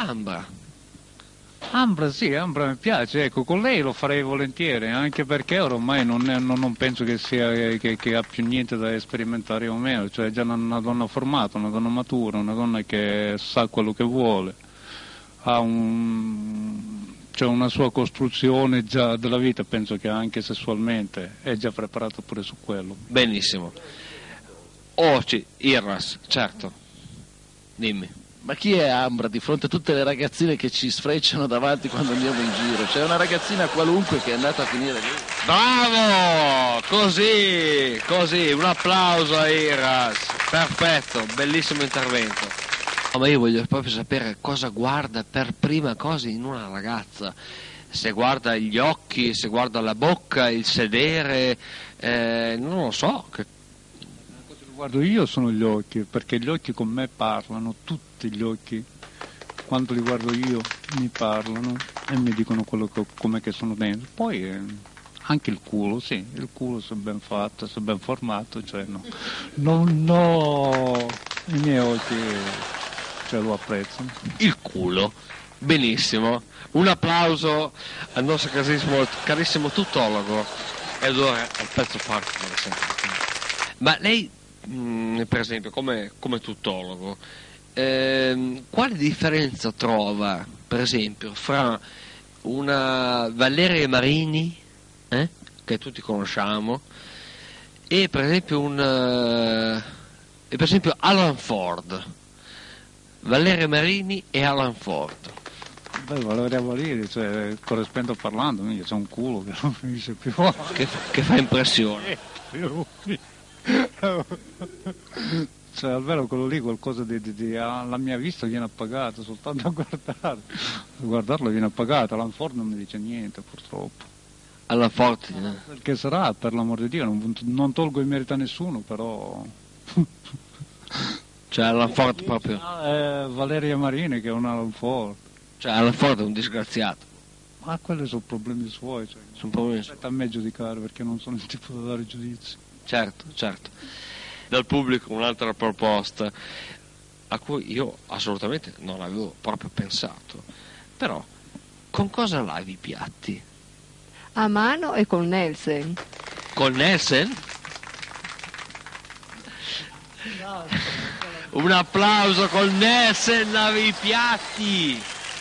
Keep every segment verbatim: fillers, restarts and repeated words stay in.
Ambra. Ambra sì, Ambra mi piace, ecco, con lei lo farei volentieri, anche perché ormai non, è, non, non penso che, sia, che, che ha più niente da sperimentare o meno, cioè è già una, una donna formata, una donna matura, una donna che sa quello che vuole, ha un, cioè una sua costruzione già della vita, penso che anche sessualmente è già preparato pure su quello. Benissimo. Oci, Irras, certo, dimmi. Ma chi è Ambra di fronte a tutte le ragazzine che ci sfrecciano davanti quando andiamo in giro? C'è una ragazzina qualunque che è andata a finire lì. Bravo! Così, così, un applauso a Iras. Perfetto, bellissimo intervento. Oh, ma io voglio proprio sapere cosa guarda per prima cosa in una ragazza. Se guarda gli occhi, se guarda la bocca, il sedere, eh, non lo so. Che... Guardo io sono gli occhi, perché gli occhi con me parlano, tutti gli occhi, quando li guardo io mi parlano e mi dicono quello che, com'è che sono dentro. Poi eh, anche il culo, sì, il culo se ben fatto, se ben formato, cioè no, no, no, i miei occhi cioè, lo apprezzano. Il culo, benissimo, un applauso al nostro carissimo, carissimo tuttologo, ed ora al pezzo forte della serata. Ma lei... Mm, per esempio come, come tuttologo ehm, quale differenza trova per esempio fra una Valeria Marini eh, che tutti conosciamo e per esempio un uh, e per esempio Alan Ford? Valeria Marini e Alan Ford. Beh, Valeria Marini, cioè corrispondendo parlando, mica c'è un culo che non finisce più, che, che fa impressione. Cioè almeno quello lì qualcosa di, di, di ah, la mia vista viene appagata soltanto a guardare, a guardarlo viene appagata. Alan Ford non mi dice niente purtroppo. Alan Ford eh. Perché sarà, per l'amor di Dio, non, non tolgo il merito a nessuno, però cioè Alan Ford proprio è Valeria Marini che è un Alan Ford, cioè Alan Ford è un disgraziato. ma quelli sono problemi suoi, cioè, sono problemi suoi. Aspetta a me giudicare perché non sono il tipo da dare giudizi. Certo, certo. Dal pubblico un'altra proposta a cui io assolutamente non avevo proprio pensato. Però, con cosa lavi i piatti? A mano e con Nelson. Con Nelson? Un applauso, con Nelson lavi i piatti!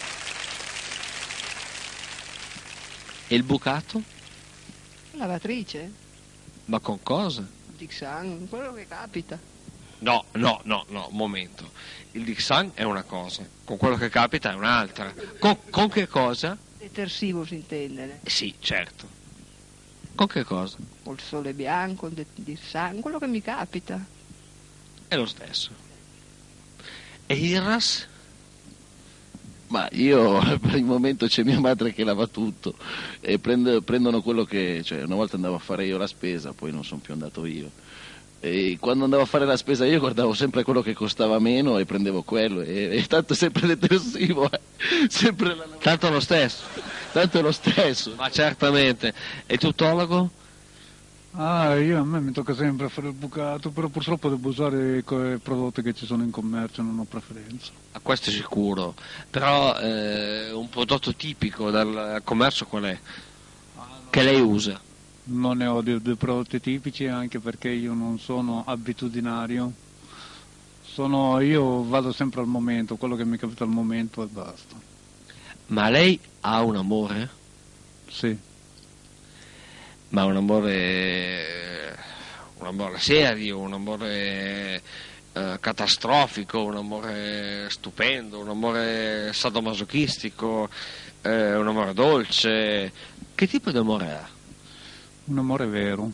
E il bucato? Lavatrice? Ma con cosa? Dixan, quello che capita. No, no, no, no, momento. Il Dixan è una cosa, con quello che capita è un'altra. Con, con che cosa? Detersivo si intende. Eh sì, certo. Con che cosa? Col sole bianco, il Dixan, quello che mi capita. È lo stesso. E Irras? Ma io per il momento c'è mia madre che lava tutto e prende, prendono quello che, cioè una volta andavo a fare io la spesa, poi non sono più andato io. E quando andavo a fare la spesa io guardavo sempre quello che costava meno e prendevo quello e, e tanto è sempre detersivo, eh. Sempre la... Tanto lo stesso. Tanto è lo stesso. Ma certamente. E tuttologo? Ah, io a me mi tocca sempre fare il bucato, però purtroppo devo usare i co- prodotti che ci sono in commercio, non ho preferenza. A questo è sicuro. Però eh, un prodotto tipico del commercio qual è? Che lei usa? Non ne ho dei, dei prodotti tipici, anche perché io non sono abitudinario. Sono, io vado sempre al momento, quello che mi capita al momento e basta. Ma lei ha un amore? Sì. Ma un amore, un amore serio, un amore eh, catastrofico, un amore stupendo, un amore sadomasochistico, eh, un amore dolce. Che tipo di amore ha? Un amore vero.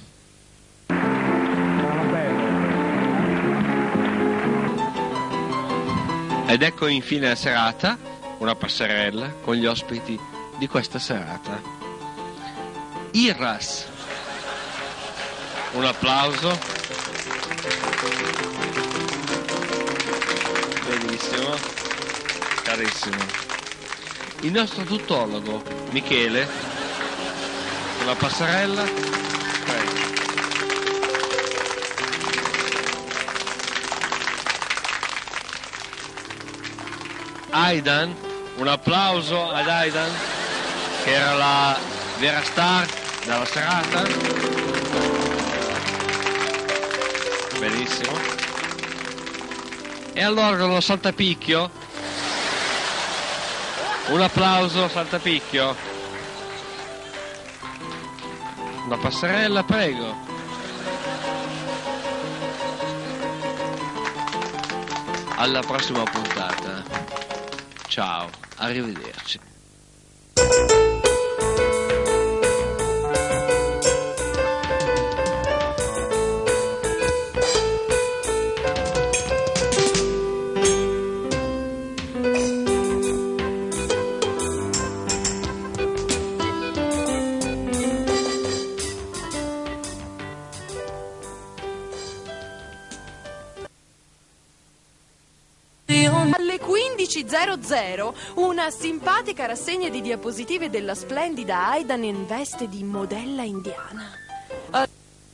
Ed ecco infine la serata, una passerella con gli ospiti di questa serata. Irras, un applauso. Benissimo, carissimo. Il nostro tuttologo Michele, una passerella. Prego. Aidan, un applauso ad Aidan, che era la vera star della serata. Benissimo. E allora con lo saltapicchio, un applauso saltapicchio. Una passerella, prego. Alla prossima puntata. Ciao, arrivederci. Alle quindici e zero zero una simpatica rassegna di diapositive della splendida Aidan in veste di modella indiana. Eh,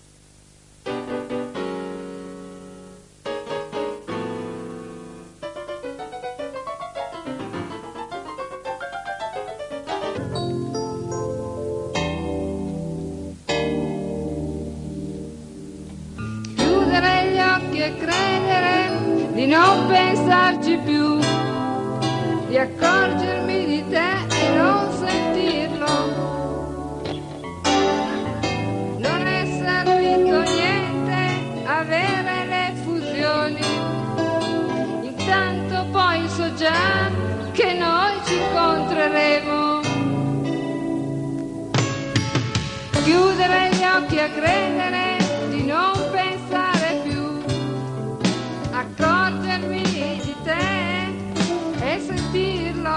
Chiudere gli occhi e credere di non pensarci più, di accorgermi di te e non sentirlo. Non è servito niente avere le fusioni, intanto poi so già che noi ci incontreremo. Chiudere gli occhi e credere di non pensare più, accorgermi di te e sentirlo.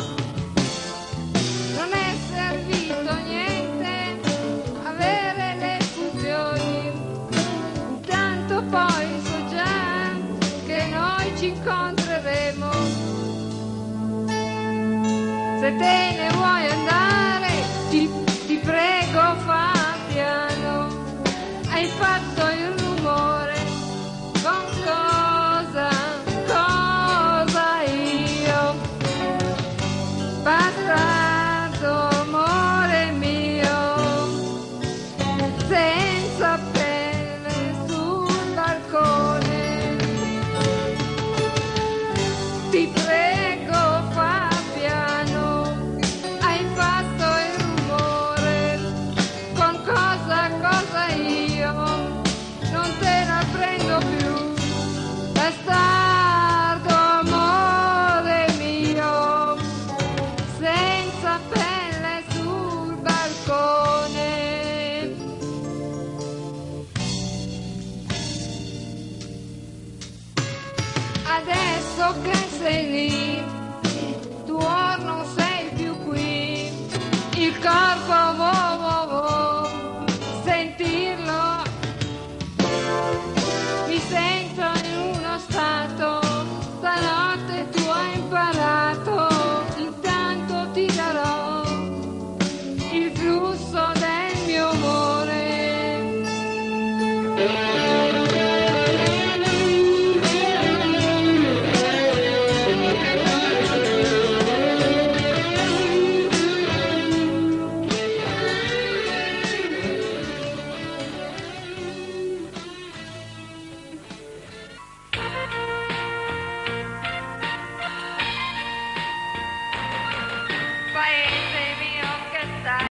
Non è servito niente avere le fusioni, intanto poi so già che noi ci incontreremo. Se te ne vuoi andare